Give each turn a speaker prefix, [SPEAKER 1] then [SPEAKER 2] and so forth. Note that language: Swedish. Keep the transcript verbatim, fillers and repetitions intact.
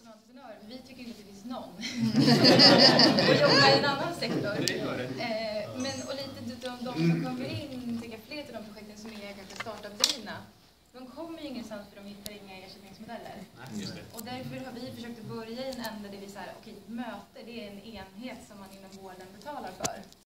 [SPEAKER 1] som entreprenörer, vi tycker inte att det finns någon. Och jobbar i en annan sektor. Eh, men och lite de, de som kommer in, tycker fler av de projekten som är kanske startup-drivna, de kommer ju ingenstans för de hittar inga ersättningsmodeller.
[SPEAKER 2] Nej,
[SPEAKER 1] och därför har vi försökt att börja i en ände där vi säger, okej, möte, det är en enhet som man inom vården betalar för.